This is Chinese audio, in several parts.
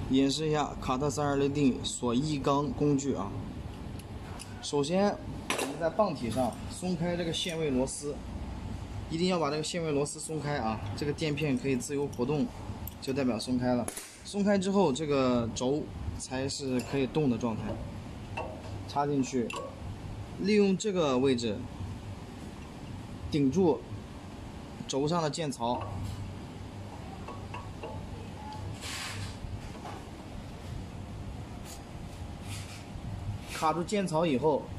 演示一下卡特320D 锁一缸工具啊。首先，我们在泵体上松开这个限位螺丝，一定要把这个限位螺丝松开啊。这个垫片可以自由活动，就代表松开了。松开之后，这个轴才是可以动的状态。插进去，利用这个位置顶住轴上的键槽。 卡住键槽以后，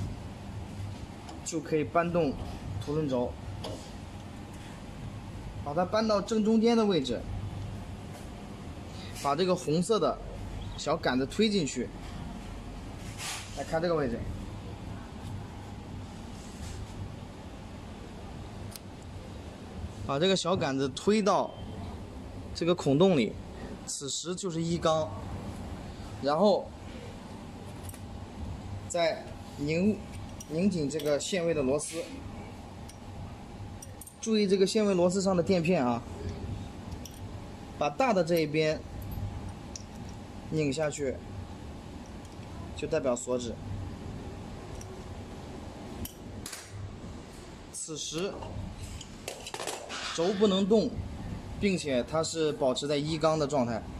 就可以搬动凸轮轴，把它搬到正中间的位置，把这个红色的小杆子推进去。来看这个位置，把这个小杆子推到这个孔洞里，此时就是一缸，然后。 再拧紧这个限位的螺丝，注意这个限位螺丝上的垫片啊，把大的这一边拧下去，就代表锁止。此时轴不能动，并且它是保持在一缸的状态。